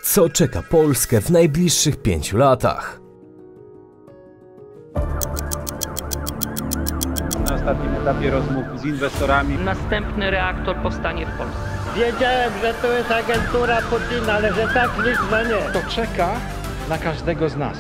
Co czeka Polskę w najbliższych 5 latach? Na ostatnim etapie rozmów z inwestorami. Następny reaktor powstanie w Polsce. Wiedziałem, że to jest agentura Putina, ale że tak liczna nie. To czeka na każdego z nas.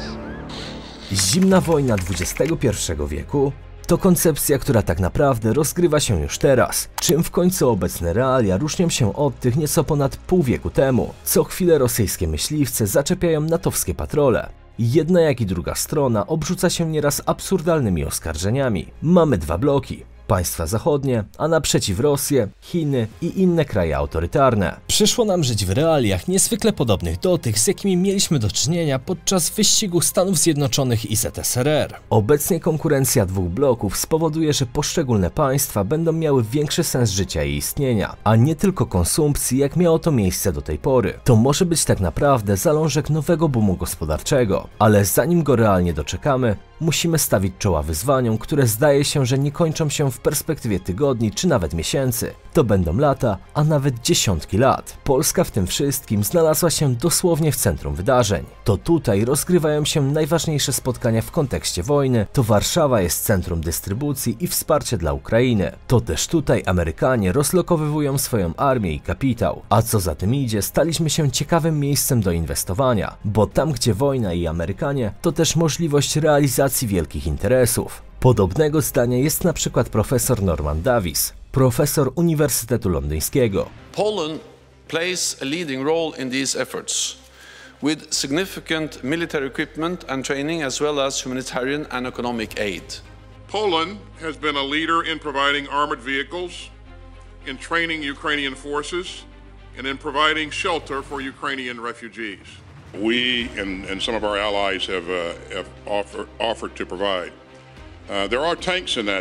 Zimna wojna XXI wieku to koncepcja, która tak naprawdę rozgrywa się już teraz. Czym w końcu obecne realia różnią się od tych nieco ponad pół wieku temu? Co chwilę rosyjskie myśliwce zaczepiają natowskie patrole. Jedna jak i druga strona obrzuca się nieraz absurdalnymi oskarżeniami. Mamy dwa bloki. Państwa zachodnie, a naprzeciw Rosję, Chiny i inne kraje autorytarne. Przyszło nam żyć w realiach niezwykle podobnych do tych, z jakimi mieliśmy do czynienia podczas wyścigu Stanów Zjednoczonych i ZSRR. Obecnie konkurencja dwóch bloków spowoduje, że poszczególne państwa będą miały większy sens życia i istnienia, a nie tylko konsumpcji, jak miało to miejsce do tej pory. To może być tak naprawdę zalążek nowego boomu gospodarczego, ale zanim go realnie doczekamy, musimy stawić czoła wyzwaniom, które zdaje się, że nie kończą się w perspektywie tygodni czy nawet miesięcy. To będą lata, a nawet dziesiątki lat. Polska w tym wszystkim znalazła się dosłownie w centrum wydarzeń. To tutaj rozgrywają się najważniejsze spotkania w kontekście wojny, to Warszawa jest centrum dystrybucji i wsparcia dla Ukrainy. To też tutaj Amerykanie rozlokowywują swoją armię i kapitał. A co za tym idzie, staliśmy się ciekawym miejscem do inwestowania, bo tam gdzie wojna i Amerykanie, to też możliwość realizacji wielkich interesów. Podobnego zdania jest na przykład profesor Norman Davis, profesor Uniwersytetu Londyńskiego. Poland plays a leading role in these efforts, with significant military equipment and training as well as humanitarian and economic aid. Poland has been a leader in providing armored vehicles, in training Ukrainian forces, and in providing shelter for Ukrainian refugees. We and some of our allies have offered to provide. There are tanks in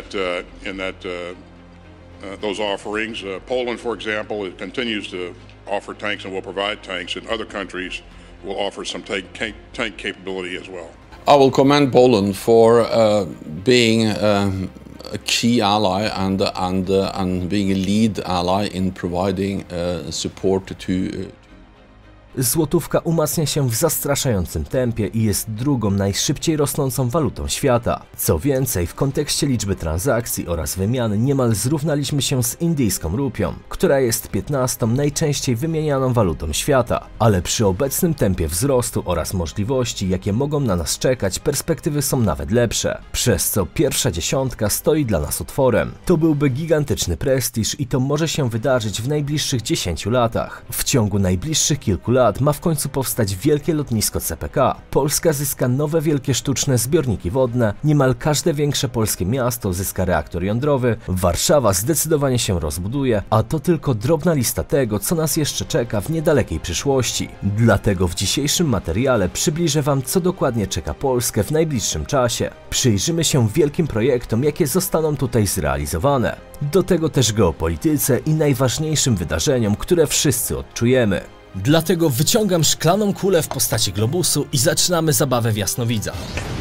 those offerings. Poland, for example, continues to offer tanks and will provide tanks, and other countries will offer some tank capability as well. I will commend Poland for being a key ally and being a lead ally in providing support to Złotówka umacnia się w zastraszającym tempie i jest drugą najszybciej rosnącą walutą świata. Co więcej, w kontekście liczby transakcji oraz wymian niemal zrównaliśmy się z indyjską rupią, która jest 15. najczęściej wymienianą walutą świata. Ale przy obecnym tempie wzrostu oraz możliwości, jakie mogą na nas czekać, perspektywy są nawet lepsze, przez co pierwsza dziesiątka stoi dla nas otworem. To byłby gigantyczny prestiż i to może się wydarzyć w najbliższych 10 latach. W ciągu najbliższych kilku lat ma w końcu powstać wielkie lotnisko CPK. Polska zyska nowe wielkie sztuczne zbiorniki wodne, niemal każde większe polskie miasto zyska reaktor jądrowy, Warszawa zdecydowanie się rozbuduje, a to tylko drobna lista tego, co nas jeszcze czeka w niedalekiej przyszłości. Dlatego w dzisiejszym materiale przybliżę Wam, co dokładnie czeka Polskę w najbliższym czasie. Przyjrzymy się wielkim projektom, jakie zostaną tutaj zrealizowane. Do tego też geopolityce i najważniejszym wydarzeniom, które wszyscy odczujemy. Dlatego wyciągam szklaną kulę w postaci globusu i zaczynamy zabawę w jasnowidza.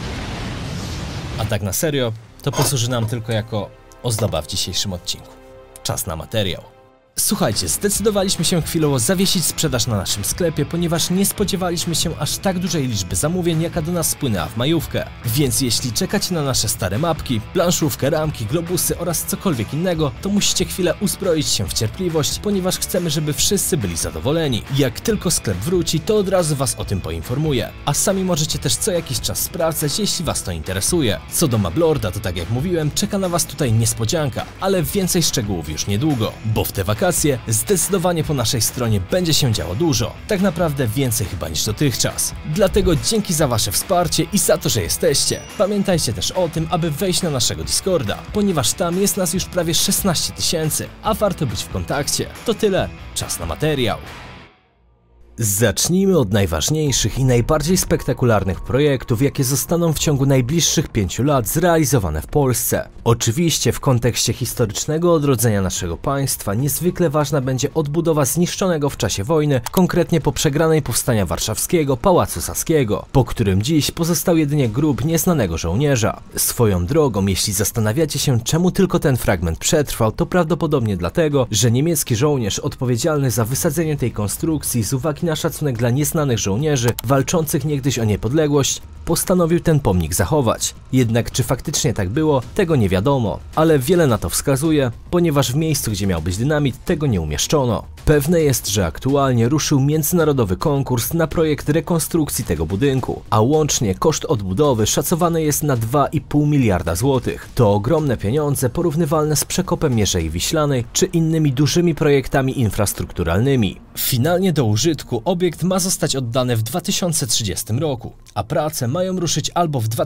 A tak na serio, to posłuży nam tylko jako ozdoba w dzisiejszym odcinku. Czas na materiał. Słuchajcie, zdecydowaliśmy się chwilowo zawiesić sprzedaż na naszym sklepie, ponieważ nie spodziewaliśmy się aż tak dużej liczby zamówień, jaka do nas spłynęła w majówkę. Więc jeśli czekacie na nasze stare mapki, planszówkę, ramki, globusy oraz cokolwiek innego, to musicie chwilę uzbroić się w cierpliwość, ponieważ chcemy, żeby wszyscy byli zadowoleni. Jak tylko sklep wróci, to od razu Was o tym poinformuję. A sami możecie też co jakiś czas sprawdzać, jeśli Was to interesuje. Co do Mablorda, to tak jak mówiłem, czeka na Was tutaj niespodzianka, ale więcej szczegółów już niedługo, bo w te wakacje zdecydowanie po naszej stronie będzie się działo dużo, tak naprawdę więcej chyba niż dotychczas. Dlatego dzięki za Wasze wsparcie i za to, że jesteście. Pamiętajcie też o tym, aby wejść na naszego Discorda, ponieważ tam jest nas już prawie 16 000, a warto być w kontakcie. To tyle, czas na materiał. Zacznijmy od najważniejszych i najbardziej spektakularnych projektów, jakie zostaną w ciągu najbliższych 5 lat zrealizowane w Polsce. Oczywiście w kontekście historycznego odrodzenia naszego państwa niezwykle ważna będzie odbudowa zniszczonego w czasie wojny, konkretnie po przegranej powstania warszawskiego Pałacu Saskiego, po którym dziś pozostał jedynie grób nieznanego żołnierza. Swoją drogą, jeśli zastanawiacie się, czemu tylko ten fragment przetrwał, to prawdopodobnie dlatego, że niemiecki żołnierz odpowiedzialny za wysadzenie tej konstrukcji z uwagi na szacunek dla nieznanych żołnierzy walczących niegdyś o niepodległość, postanowił ten pomnik zachować. Jednak czy faktycznie tak było, tego nie wiadomo, ale wiele na to wskazuje, ponieważ w miejscu, gdzie miał być dynamit, tego nie umieszczono. Pewne jest, że aktualnie ruszył międzynarodowy konkurs na projekt rekonstrukcji tego budynku, a łącznie koszt odbudowy szacowany jest na 2,5 miliarda złotych. To ogromne pieniądze porównywalne z przekopem Mierzei Wiślanej czy innymi dużymi projektami infrastrukturalnymi. Finalnie do użytku obiekt ma zostać oddany w 2030 roku, a prace mają ruszyć albo w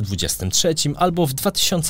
2023, albo w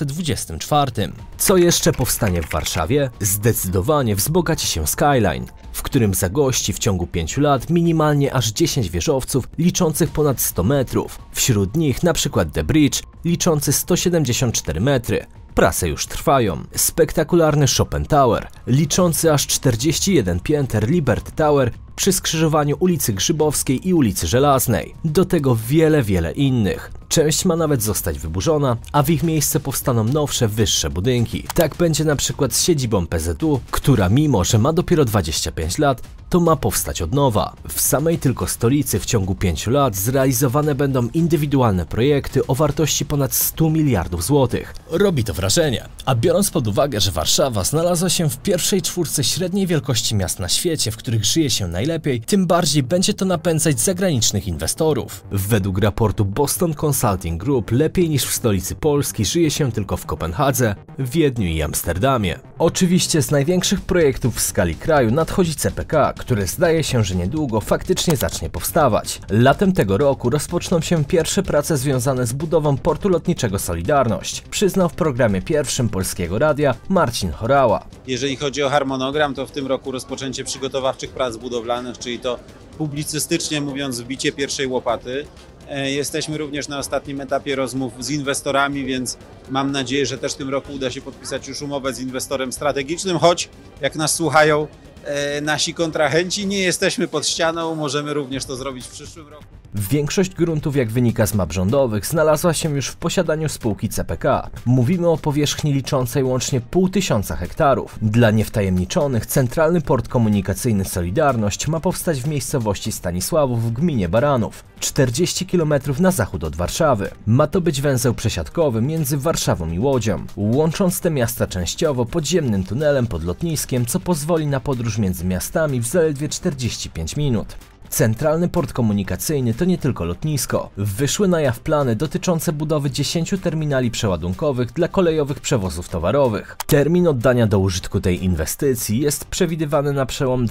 2024. Co jeszcze powstanie w Warszawie? Zdecydowanie wzbogaci się Skyline, w którym zagości w ciągu 5 lat minimalnie aż 10 wieżowców liczących ponad 100 metrów. Wśród nich np. The Bridge liczący 174 metry. Prace już trwają. Spektakularny Chopin Tower, liczący aż 41 pięter Liberty Tower przy skrzyżowaniu ulicy Grzybowskiej i ulicy Żelaznej. Do tego wiele innych. Część ma nawet zostać wyburzona, a w ich miejsce powstaną nowsze, wyższe budynki. Tak będzie na przykład z siedzibą PZU, która mimo, że ma dopiero 25 lat, to ma powstać od nowa. W samej tylko stolicy w ciągu 5 lat zrealizowane będą indywidualne projekty o wartości ponad 100 miliardów złotych. Robi to wrażenie, a biorąc pod uwagę, że Warszawa znalazła się w pierwszej czwórce średniej wielkości miast na świecie, w których żyje się najlepiej, tym bardziej będzie to napędzać zagranicznych inwestorów. Według raportu Boston Consulting Group lepiej niż w stolicy Polski żyje się tylko w Kopenhadze, Wiedniu i Amsterdamie. Oczywiście z największych projektów w skali kraju nadchodzi CPK, które zdaje się, że niedługo faktycznie zacznie powstawać. Latem tego roku rozpoczną się pierwsze prace związane z budową portu lotniczego Solidarność, przyznał w programie pierwszym Polskiego Radia Marcin Horała. Jeżeli chodzi o harmonogram, to w tym roku rozpoczęcie przygotowawczych prac budowlanych, czyli to publicystycznie mówiąc wbicie pierwszej łopaty. Jesteśmy również na ostatnim etapie rozmów z inwestorami, więc mam nadzieję, że też w tym roku uda się podpisać już umowę z inwestorem strategicznym, choć jak nas słuchają nasi kontrahenci, nie jesteśmy pod ścianą, możemy również to zrobić w przyszłym roku. Większość gruntów, jak wynika z map rządowych, znalazła się już w posiadaniu spółki CPK. Mówimy o powierzchni liczącej łącznie 500 hektarów. Dla niewtajemniczonych Centralny Port Komunikacyjny Solidarność ma powstać w miejscowości Stanisławów w gminie Baranów, 40 km na zachód od Warszawy. Ma to być węzeł przesiadkowy między Warszawą i Łodzią, łącząc te miasta częściowo podziemnym tunelem pod lotniskiem, co pozwoli na podróż między miastami w zaledwie 45 minut. Centralny Port Komunikacyjny to nie tylko lotnisko. Wyszły na jaw plany dotyczące budowy 10 terminali przeładunkowych dla kolejowych przewozów towarowych. Termin oddania do użytku tej inwestycji jest przewidywany na przełom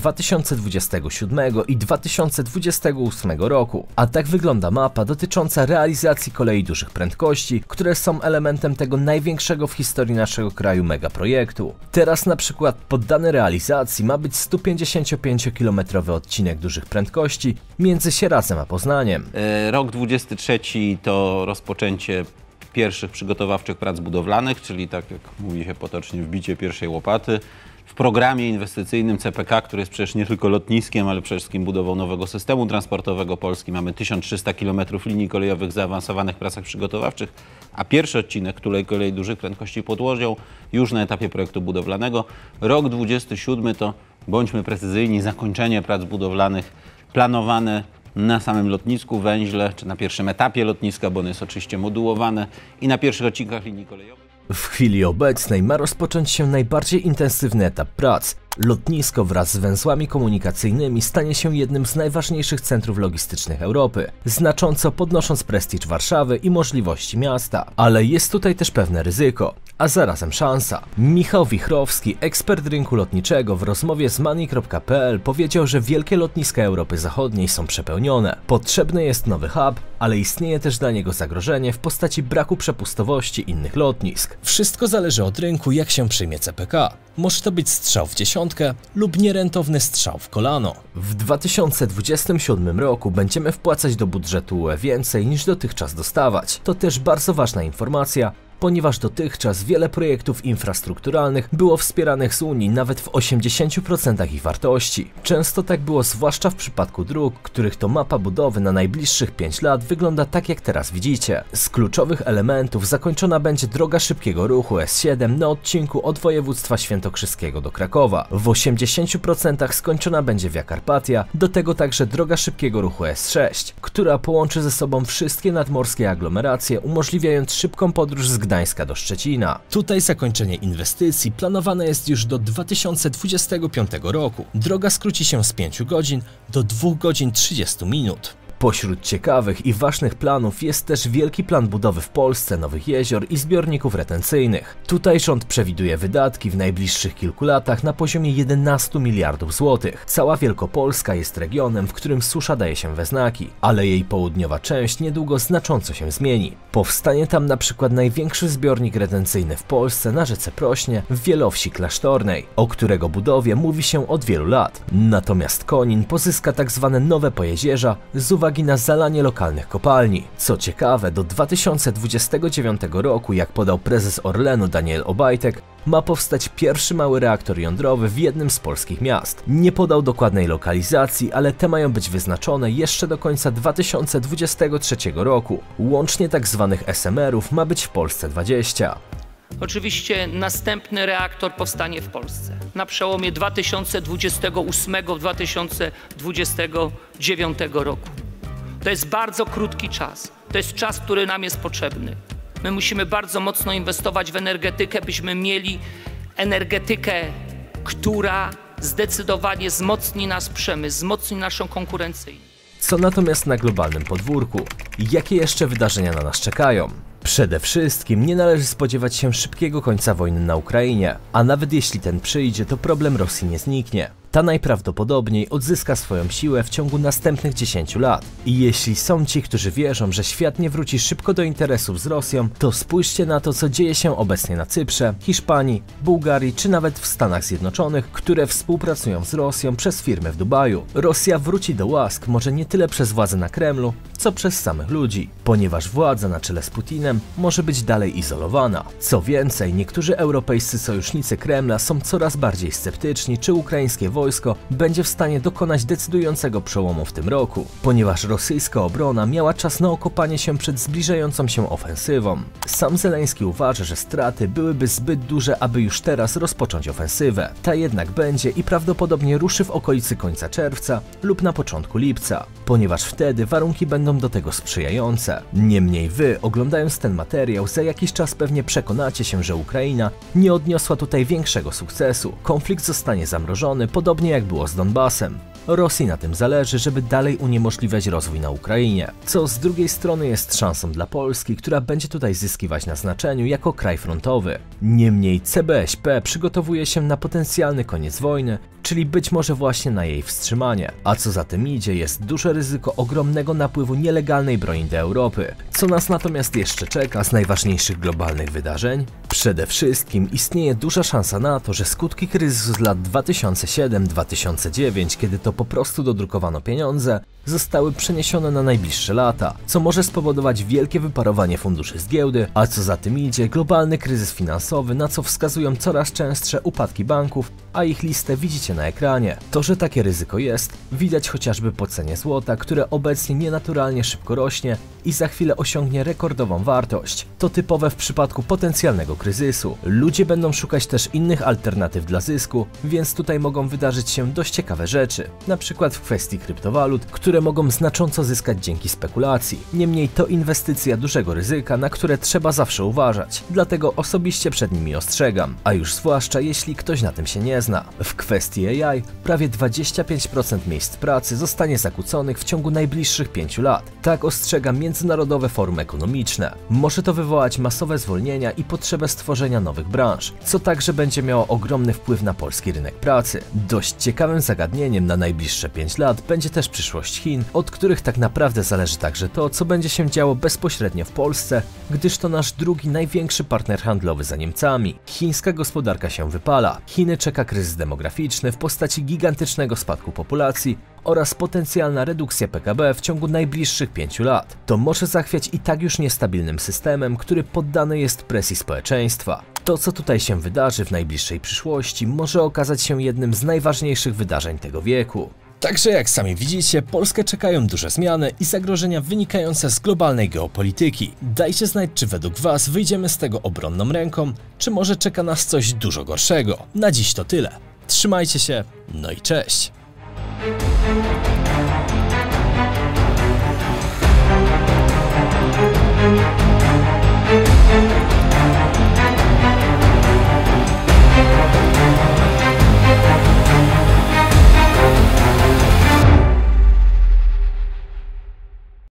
2027 i 2028 roku. A tak wygląda mapa dotycząca realizacji kolei dużych prędkości, które są elementem tego największego w historii naszego kraju megaprojektu. Teraz na przykład poddany realizacji ma być 155-kilometrowy odcinek dużych prędkości między Sieradzem a Poznaniem. Rok 23 to rozpoczęcie pierwszych przygotowawczych prac budowlanych, czyli tak jak mówi się potocznie wbicie pierwszej łopaty. W programie inwestycyjnym CPK, który jest przecież nie tylko lotniskiem, ale przede wszystkim budową nowego systemu transportowego Polski, mamy 1300 km linii kolejowych w zaawansowanych pracach przygotowawczych, a pierwszy odcinek kolei dużych prędkości pod Łodzią już na etapie projektu budowlanego. Rok 27 to, bądźmy precyzyjni, zakończenie prac budowlanych planowane na samym lotnisku, węźle, czy na pierwszym etapie lotniska, bo ono jest oczywiście modułowane, i na pierwszych odcinkach linii kolejowych. W chwili obecnej ma rozpocząć się najbardziej intensywny etap prac. Lotnisko wraz z węzłami komunikacyjnymi stanie się jednym z najważniejszych centrów logistycznych Europy, znacząco podnosząc prestiż Warszawy i możliwości miasta. Ale jest tutaj też pewne ryzyko, a zarazem szansa. Michał Wichrowski, ekspert rynku lotniczego, w rozmowie z Money.pl powiedział, że wielkie lotniska Europy Zachodniej są przepełnione. Potrzebny jest nowy hub, ale istnieje też dla niego zagrożenie w postaci braku przepustowości innych lotnisk. Wszystko zależy od rynku, jak się przyjmie CPK. Może to być strzał w dziesiątkę lub nierentowny strzał w kolano. W 2027 roku będziemy wpłacać do budżetu UE więcej niż dotychczas dostawać. To też bardzo ważna informacja, ponieważ dotychczas wiele projektów infrastrukturalnych było wspieranych z Unii nawet w 80% ich wartości. Często tak było zwłaszcza w przypadku dróg, których to mapa budowy na najbliższych 5 lat wygląda tak jak teraz widzicie. Z kluczowych elementów zakończona będzie droga szybkiego ruchu S7 na odcinku od województwa świętokrzyskiego do Krakowa. W 80% skończona będzie Via Carpatia, do tego także droga szybkiego ruchu S6, która połączy ze sobą wszystkie nadmorskie aglomeracje, umożliwiając szybką podróż z Gdańska do Szczecina. Tutaj zakończenie inwestycji planowane jest już do 2025 roku. Droga skróci się z 5 godzin do 2 godzin 30 minut. Pośród ciekawych i ważnych planów jest też wielki plan budowy w Polsce nowych jezior i zbiorników retencyjnych. Tutaj rząd przewiduje wydatki w najbliższych kilku latach na poziomie 11 miliardów złotych. Cała Wielkopolska jest regionem, w którym susza daje się we znaki, ale jej południowa część niedługo znacząco się zmieni. Powstanie tam na przykład największy zbiornik retencyjny w Polsce na rzece Prośnie w Wielowsi Klasztornej, o którego budowie mówi się od wielu lat. Natomiast Konin pozyska tak zwane nowe pojezierza z uwagi na zalanie lokalnych kopalni. Co ciekawe, do 2029 roku, jak podał prezes Orlenu Daniel Obajtek, ma powstać pierwszy mały reaktor jądrowy w jednym z polskich miast. Nie podał dokładnej lokalizacji, ale te mają być wyznaczone jeszcze do końca 2023 roku. Łącznie tak zwanych SMR-ów ma być w Polsce 20. Oczywiście następny reaktor powstanie w Polsce na przełomie 2028-2029 roku. To jest bardzo krótki czas. To jest czas, który nam jest potrzebny. My musimy bardzo mocno inwestować w energetykę, byśmy mieli energetykę, która zdecydowanie wzmocni nasz przemysł, wzmocni naszą konkurencyjność. Co natomiast na globalnym podwórku? Jakie jeszcze wydarzenia na nas czekają? Przede wszystkim nie należy spodziewać się szybkiego końca wojny na Ukrainie, a nawet jeśli ten przyjdzie, to problem Rosji nie zniknie. Ta najprawdopodobniej odzyska swoją siłę w ciągu następnych 10 lat. I jeśli są ci, którzy wierzą, że świat nie wróci szybko do interesów z Rosją, to spójrzcie na to, co dzieje się obecnie na Cyprze, Hiszpanii, Bułgarii czy nawet w Stanach Zjednoczonych, które współpracują z Rosją przez firmy w Dubaju. Rosja wróci do łask może nie tyle przez władzę na Kremlu, co przez samych ludzi, ponieważ władza na czele z Putinem może być dalej izolowana. Co więcej, niektórzy europejscy sojusznicy Kremla są coraz bardziej sceptyczni, czy ukraińskie wojsko będzie w stanie dokonać decydującego przełomu w tym roku, ponieważ rosyjska obrona miała czas na okopanie się przed zbliżającą się ofensywą. Sam Zełenski uważa, że straty byłyby zbyt duże, aby już teraz rozpocząć ofensywę. Ta jednak będzie i prawdopodobnie ruszy w okolicy końca czerwca lub na początku lipca, ponieważ wtedy warunki będą do tego sprzyjające. Niemniej wy, oglądając ten materiał, za jakiś czas pewnie przekonacie się, że Ukraina nie odniosła tutaj większego sukcesu. Konflikt zostanie zamrożony, podobnie jak było z Donbasem. Rosji na tym zależy, żeby dalej uniemożliwiać rozwój na Ukrainie, co z drugiej strony jest szansą dla Polski, która będzie tutaj zyskiwać na znaczeniu jako kraj frontowy. Niemniej CBŚP przygotowuje się na potencjalny koniec wojny, czyli być może właśnie na jej wstrzymanie. A co za tym idzie, jest duże ryzyko ogromnego napływu nielegalnej broni do Europy. Co nas natomiast jeszcze czeka z najważniejszych globalnych wydarzeń? Przede wszystkim istnieje duża szansa na to, że skutki kryzysu z lat 2007-2009, kiedy to po prostu dodrukowano pieniądze, zostały przeniesione na najbliższe lata, co może spowodować wielkie wyparowanie funduszy z giełdy, a co za tym idzie globalny kryzys finansowy, na co wskazują coraz częstsze upadki banków, a ich listę widzicie na ekranie. To, że takie ryzyko jest, widać chociażby po cenie złota, które obecnie nienaturalnie szybko rośnie i za chwilę osiągnie rekordową wartość. To typowe w przypadku potencjalnego kryzysu. Ludzie będą szukać też innych alternatyw dla zysku, więc tutaj mogą wydarzyć się dość ciekawe rzeczy, na przykład w kwestii kryptowalut, które mogą znacząco zyskać dzięki spekulacji. Niemniej to inwestycja dużego ryzyka, na które trzeba zawsze uważać, dlatego osobiście przed nimi ostrzegam, a już zwłaszcza jeśli ktoś na tym się nie zna. W kwestii AI prawie 25% miejsc pracy zostanie zakłóconych w ciągu najbliższych 5 lat. Tak ostrzega Międzynarodowe Forum Ekonomiczne. Może to wywołać masowe zwolnienia i potrzebę stworzenia nowych branż, co także będzie miało ogromny wpływ na polski rynek pracy. Dość ciekawym zagadnieniem na najbliższe 5 lat będzie też przyszłość Chin, od których tak naprawdę zależy także to, co będzie się działo bezpośrednio w Polsce, gdyż to nasz drugi największy partner handlowy za Niemcami. Chińska gospodarka się wypala. Chiny czeka kryzys demograficzny w postaci gigantycznego spadku populacji oraz potencjalna redukcja PKB w ciągu najbliższych 5 lat. To może zachwiać i tak już niestabilnym systemem, który poddany jest presji społeczeństwa. To, co tutaj się wydarzy w najbliższej przyszłości, może okazać się jednym z najważniejszych wydarzeń tego wieku. Także jak sami widzicie, Polskę czekają duże zmiany i zagrożenia wynikające z globalnej geopolityki. Dajcie znać, czy według Was wyjdziemy z tego obronną ręką, czy może czeka nas coś dużo gorszego. Na dziś to tyle. Trzymajcie się, no i cześć!